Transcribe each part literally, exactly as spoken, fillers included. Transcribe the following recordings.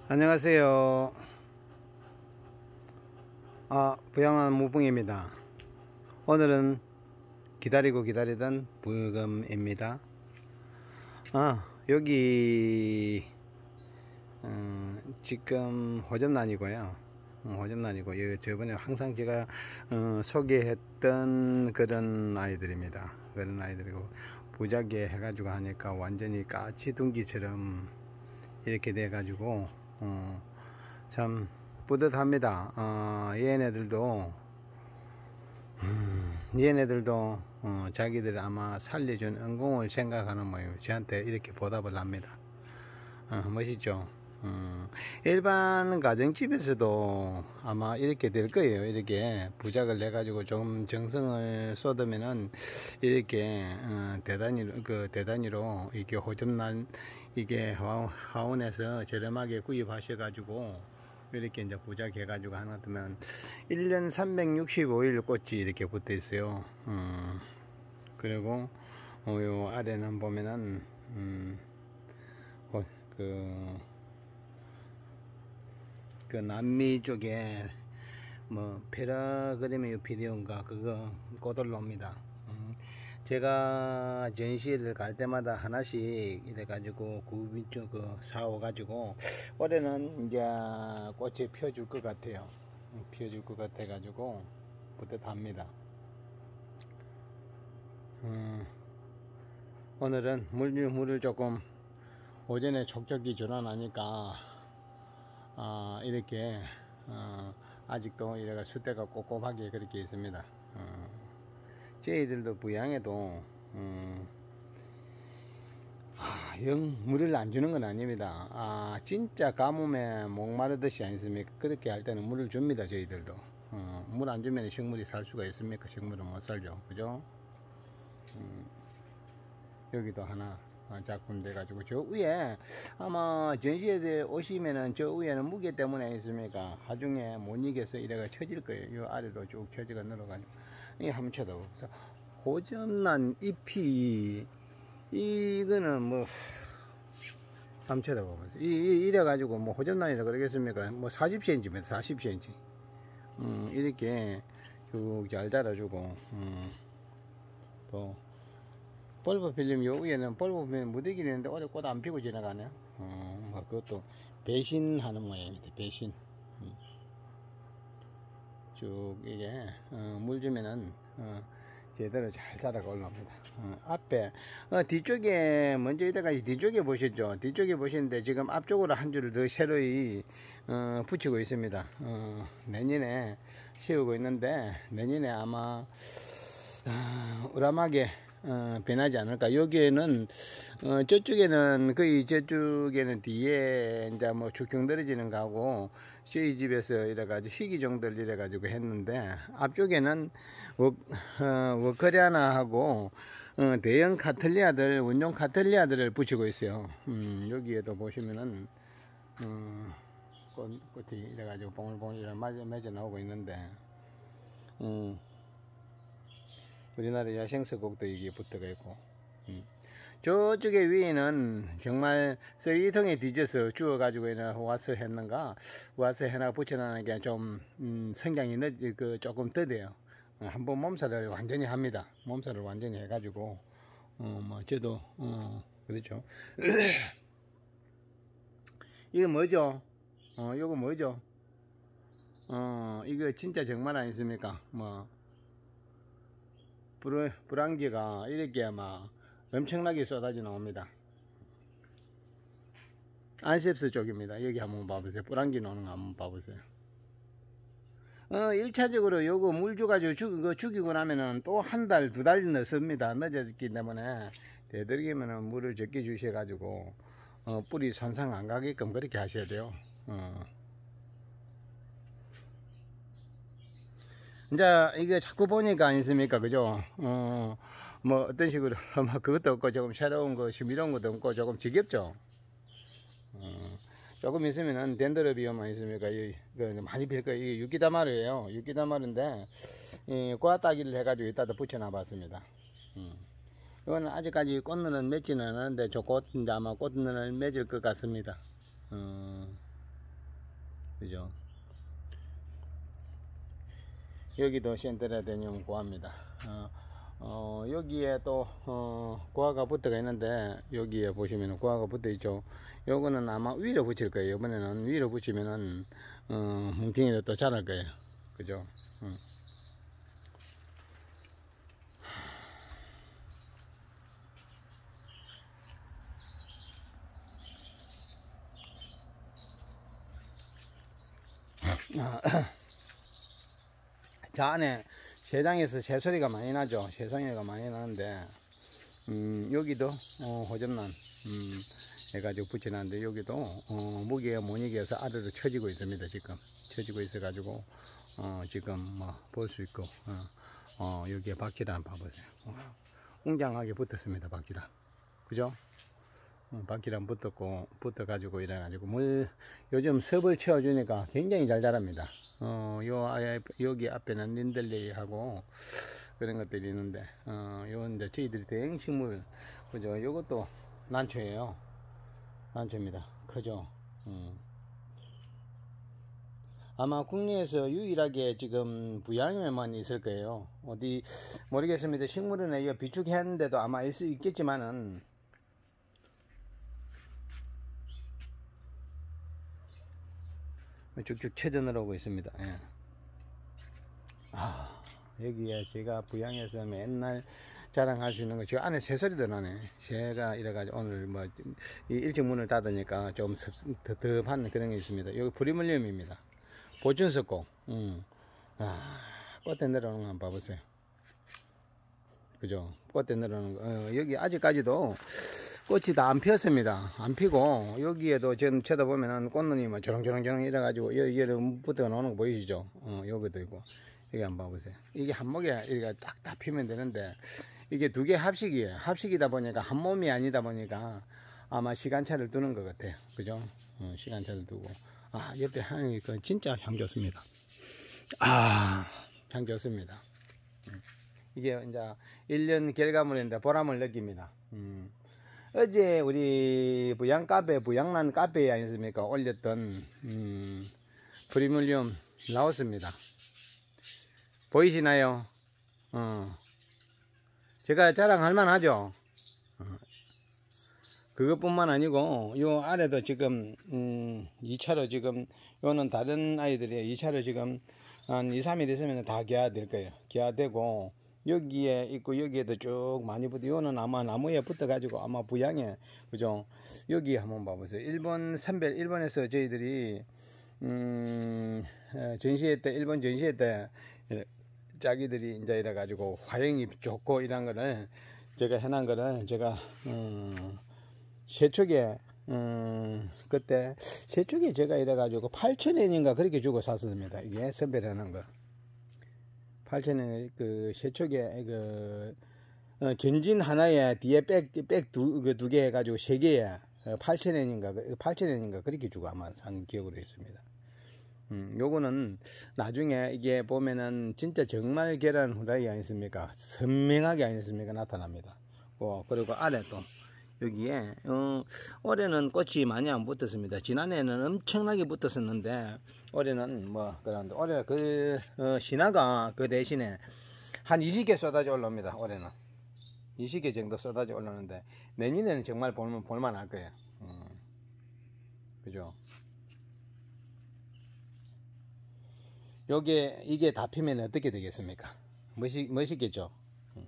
안녕하세요. 아, 부양한 무붕입니다. 오늘은 기다리고 기다리던 불금입니다. 아, 여기 어, 지금 호접란이고요. 어, 호접란이고 여 저번에 항상 제가 어, 소개했던 그런 아이들입니다. 그런 아이들이고 부작에 해가지고 하니까 완전히 까치둥지처럼 이렇게 돼가지고 어, 참 뿌듯합니다. 어, 얘네들도 음, 얘네들도 어, 자기들 아마 살려준 은공을 생각하는 모양 저한테 이렇게 보답을 합니다. 어, 멋있죠. 음, 일반 가정집에서도 아마 이렇게 될 거예요. 이렇게 부작을 내 가지고 좀 정성을 쏟으면은 이렇게 어, 대단위로 그 대단위로 이렇게 호접란 이게 화원에서 저렴하게 구입하셔 가지고 이렇게 이제 부작해 가지고 하나 두면 일 년 삼백육십오 일 꽃이 이렇게 붙어 있어요. 음, 그리고 어, 요 아래는 보면은 음, 어, 그, 그 남미 쪽에 뭐 페라그레미 피디온가 그거 꼬들로입니다. 음, 제가 전시회를 갈 때마다 하나씩 이래 가지고 구비 그 사오 가지고 올해는 이제 꽃이 펴줄 것 같아요. 펴줄 것 같아 가지고 뿌듯합니다. 음, 오늘은 물, 물을 조금 오전에 촉촉히 줄어나니까 어, 이렇게 어, 아직도 이래가 수대가 꼼꼼하게 그렇게 있습니다. 어, 저희들도 부양에도 음, 아, 영 물을 안 주는 건 아닙니다. 아, 진짜 가뭄에 목마르듯이 아니습니까? 그렇게 할 때는 물을 줍니다. 저희들도 어, 물 안 주면 식물이 살 수가 있습니까? 식물은 못 살죠. 그죠? 음, 여기도 하나 작품 돼가지고 저 위에 아마 전시회에 오시면은 저 위에는 무게 때문에 있습니까? 하중에 못 이겨서 이래가 쳐질 거예요. 요 아래로 쭉 쳐지가 늘어가지고 이 한번 쳐다보세요. 호접란 잎이 이거는 뭐 한번 쳐다보세요. 이 이래가지고 뭐 호접란이라 그러겠습니까? 뭐 사십 센티미터 사십 센티미터 음, 이렇게 쭉 잘 자라주고 음, 또 벌브 필름 요 위에는 벌브 필름 무대기 있는데 어제 꽃 안 피고 지나가네요. 어, 뭐 그것도 배신하는 모양입니다. 배신. 음. 쭉 이게 어, 물 주면은 어, 제대로 잘 자라가 올라옵니다. 어, 앞에 어, 뒤쪽에 먼저 이때까지 뒤쪽에 보셨죠? 뒤쪽에 보시는데 지금 앞쪽으로 한 줄을 더 새로이 어, 붙이고 있습니다. 어, 내년에 씌우고 있는데 내년에 아마 어, 우람하게 어, 변하지 않을까. 여기에는 어, 저쪽에는 거의 저쪽에는 뒤에 이제 뭐 축경 떨어지는 거하고 저희 집에서 이래가지고 희귀종들 이래가지고 했는데 앞쪽에는 워, 어, 워커리아나 하고 어, 대형 카틀리아들 원종 카틀리아들을 붙이고 있어요. 음, 여기에도 보시면은 어, 꽃, 꽃이 이래가지고 봉글봉글 맺어 나오고 있는데 음, 우리나라 야생서곡도 이게 붙어가 있고 음. 저쪽에 위에는 정말 쓰레기통에 뒤져서 주워가지고 와서 했는가 와서 해나 붙여놓는 게 좀 음, 성장이 늦, 그 조금 더뎌요. 어, 한번 몸살을 완전히 합니다. 몸살을 완전히 해가지고 어, 뭐 저도 어, 그렇죠. 이거 뭐죠? 어, 이거 뭐죠? 어, 이거 진짜 정말 아니습니까? 뭐 불, 불황기가 이렇게 막 엄청나게 쏟아져 나옵니다. 안셉스 쪽입니다. 여기 한번 봐보세요. 불황기 노는 거 한번 봐보세요. 어, 일 차적으로 요거 물 줘가지고 죽, 죽이고 나면은 또 한 달, 두 달 넣습니다. 늦어졌기 때문에 되도록이면은 물을 적게 주셔가지고 어, 뿌리 손상 안 가게끔 그렇게 하셔야 돼요. 어. 이제 이게 자꾸 보니까 아니습니까? 그죠? 어, 뭐 어떤 식으로 뭐 그것도 없고 조금 새로운 거, 신비로운 것도 없고 조금 지겹죠? 어, 조금 있으면은 덴드로비엄만 있으니까 이, 그 많이 필 거예요. 이게 육기다마루예요. 육기다마루인데 이 꼬아따기를 해가지고 이따다 붙여놔 봤습니다. 음. 이거는 아직까지 꽃눈은 맺지는 않았는데 저 꽃 이제 아마 꽃눈을 맺을 것 같습니다. 어. 그죠? 여기도 센테라데늄 고아입니다. 어, 어, 여기에 또 어, 고아가 붙어가 있는데, 여기에 보시면 고아가 붙어 있죠. 요거는 아마 위로 붙일 거예요. 이번에는 위로 붙이면은 어, 뭉탱이로 또 자랄 거예요. 그죠? 음. 아, 저 안에 새장에서 새소리가 많이 나죠. 새소리가 많이 나는데, 음, 여기도 어, 호접란 음, 해가지고 붙여놨는데, 여기도 어, 무게가 못 이겨서 아래로 쳐지고 있습니다. 지금 쳐지고 있어 가지고 어, 지금 뭐 볼 수 있고, 어, 어, 여기에 바퀴를 한번 봐보세요. 어, 웅장하게 붙었습니다. 바퀴를, 그죠? 어, 바퀴랑 붙었고, 붙어가지고 이래가지고 물 요즘 섭을 채워주니까 굉장히 잘 자랍니다. 어, 요 아예 여기 앞에는 린들레이하고 그런 것들이 있는데, 어, 요 이제 저희들이 대행식물, 그죠? 요것도 난초예요. 난초입니다. 크죠? 음. 아마 국내에서 유일하게 지금 부양에만 있을 거예요. 어디 모르겠습니다. 식물원에 비축했는데도 아마 있, 있겠지만은, 쭉쭉 쳐져 내려오고 있습니다. 예. 아, 여기에 제가 부양해서 맨날 자랑할 수 있는 거, 저 안에 새소리도 나네. 새가 이래가지고 오늘 뭐 일찍 문을 닫으니까 좀 섭섭한 그런 게 있습니다. 여기 프리물리움입니다. 보춘석고, 음. 아, 꽃에 내려오는 거 한번 봐보세요. 그죠? 꽃에 내려오는 거. 어, 여기 아직까지도 꽃이 다 안 피었습니다. 안 피고, 여기에도 지금 쳐다보면은 꽃눈이 뭐 조롱조롱조롱 이래가지고, 여기를 붙어 나오는 거 보이시죠? 어, 여기도 있고. 여기 한번 봐보세요. 이게 한 목에 이렇게 딱 다 피면 되는데, 이게 두 개 합식이에요. 합식이다 보니까 한 몸이 아니다 보니까 아마 시간차를 두는 것 같아요. 그죠? 어, 시간차를 두고. 아, 옆에 향이 그 진짜 향 좋습니다. 아, 향 좋습니다. 음. 이게 이제 일 년 결과물인데 보람을 느낍니다. 음. 어제 우리 부양 카페, 부양란 카페에 아니습니까? 올렸던, 음, 프리물리움 나왔습니다. 보이시나요? 어. 제가 자랑할 만하죠? 어. 그것뿐만 아니고, 요 아래도 지금, 음, 이 차로 지금, 요는 다른 아이들이 이 차로 지금 한 이, 삼 일 있으면 다 개화될 거예요. 개화되고, 여기에 있고, 여기에도 쭉 많이 붙어. 요는 아마 나무에 붙어가지고 아마 부양에, 그죠? 여기 한번 봐보세요. 일본 선별, 일본에서 저희들이, 음, 전시회 때, 일본 전시회 때, 자기들이 이제 이래가지고 화형이 좋고 이런 거를 제가 해놓은 거를 제가, 음, 세척에, 음, 그때 세척에 제가 이래가지고 팔천 엔인가 그렇게 주고 샀습니다. 이게 선별하는 거. 팔천 엔, 그, 세척에, 그, 어, 전진 하나에 뒤에 백, 백 두, 그 두 개 해가지고 세 개에 팔천 엔인가, 팔천 엔인가 그렇게 주고 아마 산 기억으로 있습니다. 음, 요거는 나중에 이게 보면은 진짜 정말 계란 후라이 아니습니까? 선명하게 아니습니까? 나타납니다. 어, 그리고 아래 또 여기에 어, 올해는 꽃이 많이 안 붙었습니다. 지난해에는 엄청나게 붙었었는데 올해는 뭐 그런데 올해 그 어, 신화가 그 대신에 한 이십 개 쏟아져 올라옵니다. 올해는 이십 개 정도 쏟아져 올라오는데 내년에는 정말 볼만 볼만할 거예요. 음, 그죠? 요게 이게 다 피면 어떻게 되겠습니까? 멋있, 멋있겠죠? 음.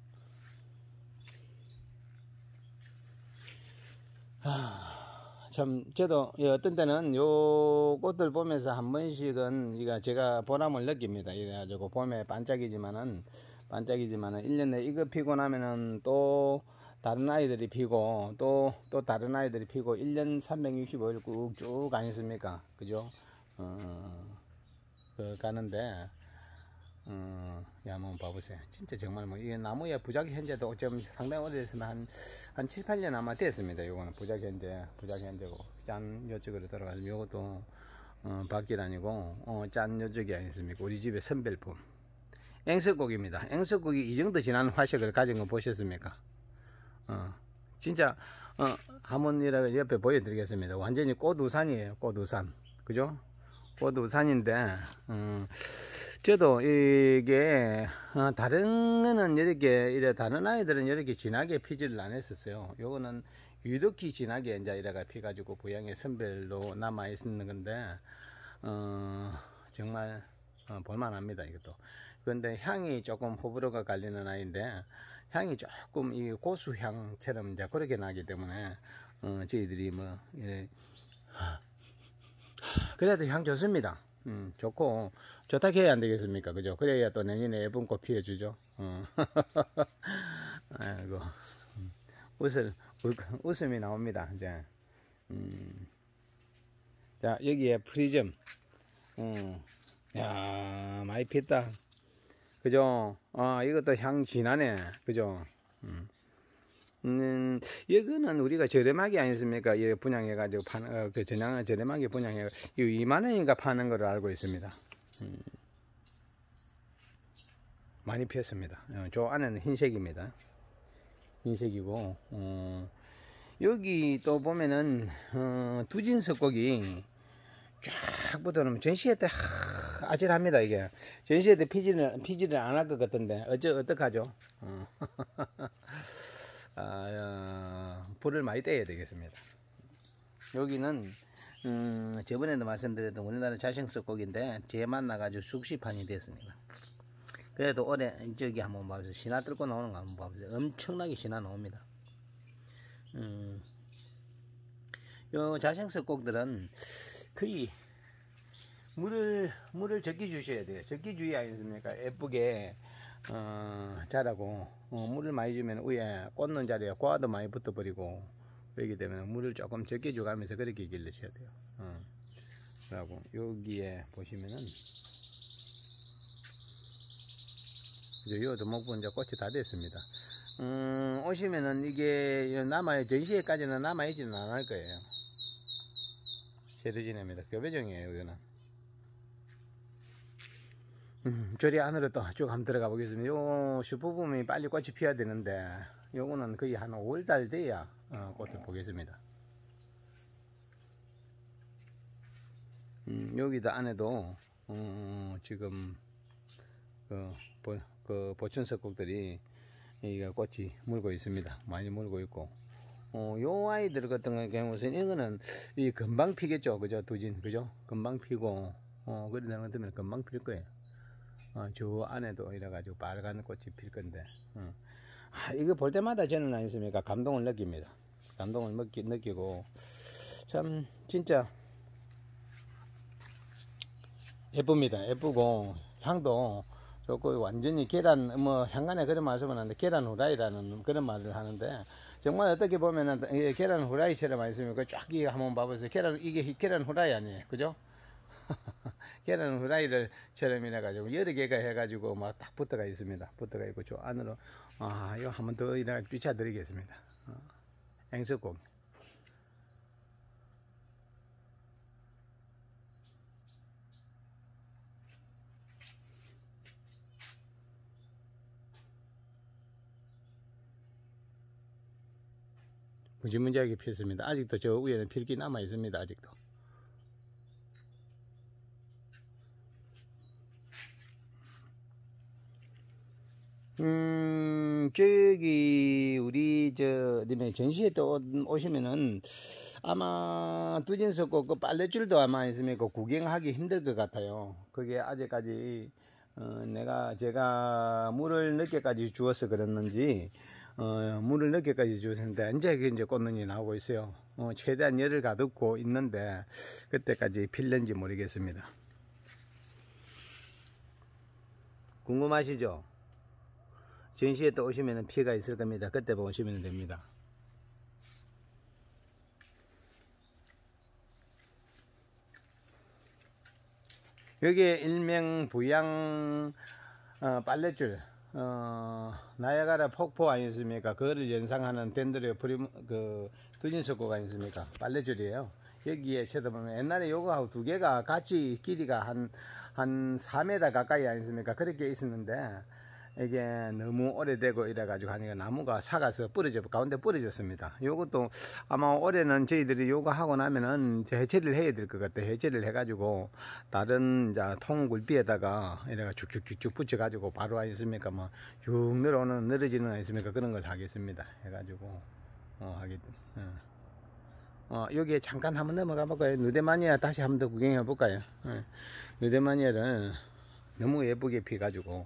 아, 참 저도 어떤 때는 요 꽃들 보면서 한 번씩은 이가 제가 보람을 느낍니다. 이래가지고 봄에 반짝이지만은 반짝이지만은 일 년에 이거 피고 나면은 또 다른 아이들이 피고 또 또 다른 아이들이 피고 일 년 삼백육십오 일 꾹쭉 아니습니까? 그죠? 어. 그 가는데 어, 야, 한번 봐보세요. 진짜 정말 뭐 이게 나무에 부작 현재도 좀 상당히 오래됐으면 한, 한 칠, 팔 년 아마 됐습니다. 요거는 부작 현재, 부작 현재고 짠 요쪽으로 들어가서 요것도 어, 밖일 아니고 어, 짠 요쪽이 아니습니까? 우리 집의 선별품 앵석고기입니다. 앵석고기 이 정도 진한 화색을 가진 거 보셨습니까? 어, 진짜 어, 한번 이렇게 옆에 보여드리겠습니다. 완전히 꽃우산이에요. 꽃우산, 그죠? 꽃 우산인데, 음, 저도 이게, 어, 다른 거는 이렇게, 이래, 다른 아이들은 이렇게 진하게 피지를 안 했었어요. 요거는 유독히 진하게 이제 이래가 피가지고 부양의 선별로 남아 있는 건데, 어, 정말, 어, 볼만합니다, 이것도. 그런데 향이 조금 호불호가 갈리는 아이인데, 향이 조금 이 고수향처럼 이제 그렇게 나기 때문에, 어, 저희들이 뭐, 예, 그래도 향 좋습니다. 음, 좋고, 좋다 해야 안 되겠습니까? 그죠? 그래야 또 내년에 예쁜 꽃 피워주죠. 어. 아이고, 웃을, 웃음이 나옵니다. 이제. 음. 자, 여기에 프리즘. 음. 야, 많이 피었다. 그죠? 아, 이것도 향 진하네. 그죠? 음. 음, 이거는 우리가 저렴하게 아니습니까? 이 분양해가지고 파는, 어, 그 전향을 저렴하게 분양해, 이만 원인가 파는 걸로 알고 있습니다. 음. 많이 피었습니다. 어, 저 안에는 흰색입니다. 흰색이고, 어, 여기 또 보면은, 어, 두진석곡이 쫙 붙어놓으면 전시회 때 하, 아찔합니다, 이게. 전시회 때 피지를, 피지를 안 할 것 같던데, 어쩌, 어떡하죠? 어. 아, 어, 불을 많이 떼야 되겠습니다. 여기는 음, 저번에도 말씀드렸던 우리나라 자생석 곡인데 제 만나가지고 숙시판이 됐습니다. 그래도 올해 저기 한번 봐보세요. 신화 뚫고 나오는 거 한번 봐보세요. 엄청나게 신화 나옵니다. 음, 요 자생석 곡들은 거의 물을 물을 적게 주셔야 돼요. 적게 주의 아니습니까? 예쁘게 어, 자라고 어, 물을 많이 주면 위에 꽂는 자리에 과도 많이 붙어버리고 그렇기 때문에 물을 조금 적게 줘가면서 그렇게 길러셔야 돼요. 어. 그리고 여기에 보시면은 이제 요 도목분 이제 꽃이 다 됐습니다. 음, 오시면은 이게 남아 전시회까지는 남아 있지는 않을 거예요. 세르지네입니다. 교배종이에요, 이거는. 음, 저리 안으로 또 쭉 한번 들어가 보겠습니다. 요 슈퍼붐이 빨리 꽃이 피어야 되는데 요거는 거의 한 오월달 돼야 어, 꽃을 보겠습니다. 음, 여기도 안에도 어, 지금 그, 보, 그 보춘석곡들이 이게 꽃이 물고 있습니다. 많이 물고 있고 어, 요 아이들 같은 경우는 이거는 이 금방 피겠죠, 그죠? 두진, 그죠? 금방 피고 어, 그러는 것 같으면 금방 필 거예요. 어, 저 안에도 이래가지고 빨간 꽃이 필 건데, 어. 아, 이거 볼 때마다 저는 아니습니까? 감동을 느낍니다. 감동을 느끼, 느끼고, 참, 진짜, 예쁩니다. 예쁘고, 향도 좋고, 완전히 계란, 뭐, 향간에 그런 말씀은 하는데, 계란 후라이라는 그런 말을 하는데, 정말 어떻게 보면은, 계란 후라이처럼 아니습니까? 쫙 이거 한번 봐보세요. 계란, 이게 계란 후라이 아니에요. 그죠? 계란 후라이를 처럼 이래가지고 여러 개가 해가지고 막 딱 붙어가 있습니다. 붙어가 있고 저 안으로 아 이거 한번 더 이래 비춰드리겠습니다. 어, 앵석곡. 무지무지하게 피었습니다. 아직도 저 위에는 필기 남아 있습니다. 아직도. 음, 저기, 우리, 저, 님의 전시회 또 오시면은, 아마, 두진석곡 그 빨래줄도 아마 있습니까? 구경하기 힘들 것 같아요. 그게 아직까지, 어, 내가, 제가 물을 늦게까지 주어서 그랬는지, 어, 물을 늦게까지 주었는데, 이제 이제 꽃눈이 나오고 있어요. 어, 최대한 열을 가득고 있는데, 그때까지 필는지 모르겠습니다. 궁금하시죠? 전시회 또 오시면 피가 있을 겁니다. 그때 보시면 됩니다. 여기에 일명 부양 어, 빨랫줄 어, 나야가라 폭포 아니었습니까? 그거를 연상하는 덴드레 프림 그 두진석곡 아니었습니까? 빨랫줄이에요. 여기에 쳐다보면 옛날에 요거하고 두 개가 같이 길이가 한 한 사 미터 가까이 아니었습니까? 그렇게 있었는데 이게 너무 오래되고 이래가지고 하니까 나무가 사가서 부러져, 가운데 부러졌습니다. 요것도 아마 올해는 저희들이 요거 하고 나면은 이제 해체를 해야 될 것 같아요. 해체를 해가지고 다른 이제 통굴비에다가 이래가 쭉쭉쭉쭉 붙여가지고 바로 아니습니까? 뭐 쭉 늘어오는, 늘어지는 아니습니까? 그런 걸 하겠습니다. 해가지고, 어, 하겠, 어. 어, 여기에 잠깐 한번 넘어가 볼까요? 누데마니아 다시 한번 더 구경해 볼까요? 어. 누데마니아를 너무 예쁘게 피가지고.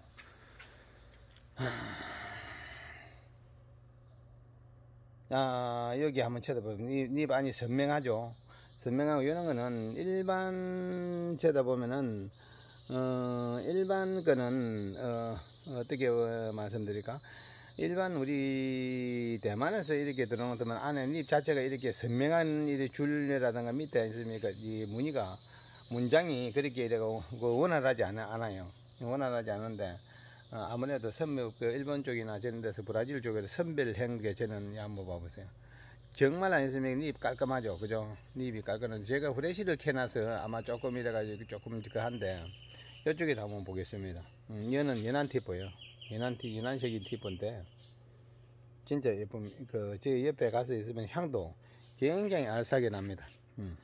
아, 여기 한번 쳐다보면 잎 안이 선명하죠. 선명하고 이런 거는 일반 쳐다보면은 어, 일반 거는 어, 어떻게 어, 말씀드릴까? 일반 우리 대만에서 이렇게 들어놓으면 안에 잎 자체가 이렇게 선명한 이 줄이라든가 밑에 있습니까? 이 무늬가 문장이 그렇게 이래고 원활하지 않아요. 원활하지 않은데 어, 아무래도 선묘 그 일본 쪽이나 저런 데서 브라질 쪽에서 선별한 게 저는 한번 봐보세요. 정말 아니으면 잎 깔끔하죠, 그죠? 잎이 깔끔한데 제가 후레쉬를 켜놔서 아마 조금 이래가지고 조금 그 한데 이쪽에 한번 보겠습니다. 음, 얘는 연한 티포예요. 연한 티, 연한색인 티포인데 진짜 예쁨. 그 제 옆에 가서 있으면 향도 굉장히 알싸게 납니다. 음.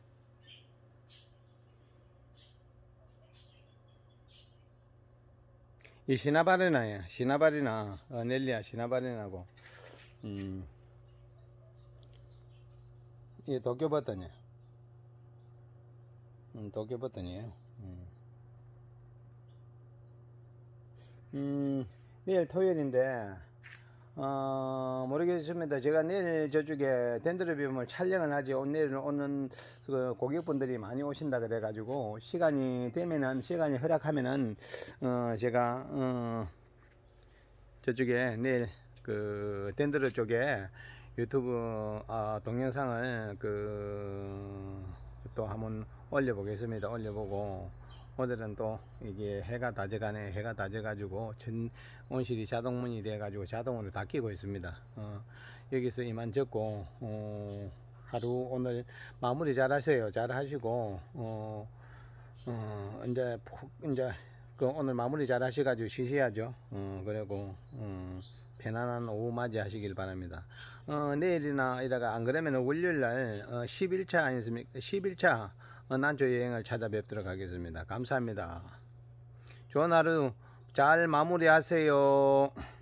이 시나바리나예요. 시나바리나, 어, 넬리아 시나바리나고, 음, 이 도쿄 버튼이에요. 음, 도쿄 버튼이에요. 음. 음, 내일 토요일인데, 어, 모르겠습니다. 제가 내일 저쪽에 덴드로비움을 촬영을 하지. 내일 오는 그 고객분들이 많이 오신다 그래가지고, 시간이 되면은, 시간이 허락하면은, 어, 제가, 어, 저쪽에 내일 그 덴드로 쪽에 유튜브 어, 동영상을 그 또 한번 올려보겠습니다. 올려보고 오늘은 또 이게 해가 다 져가네. 해가 다 져가지고 전 온실이 자동문이 돼가지고 자동으로 닫히고 있습니다. 어, 여기서 이만 적고 어, 하루 오늘 마무리 잘 하세요. 잘 하시고 어, 어, 이제 이제 그 오늘 마무리 잘 하셔가지고 쉬셔야죠. 어, 그리고 음, 편안한 오후 맞이 하시길 바랍니다. 어, 내일이나 이다가 안 그러면 월요일날 어, 십일 차 아니습니까? 십일 차 어, 난초 여행을 찾아뵙도록 하겠습니다. 감사합니다. 좋은 하루 잘 마무리 하세요.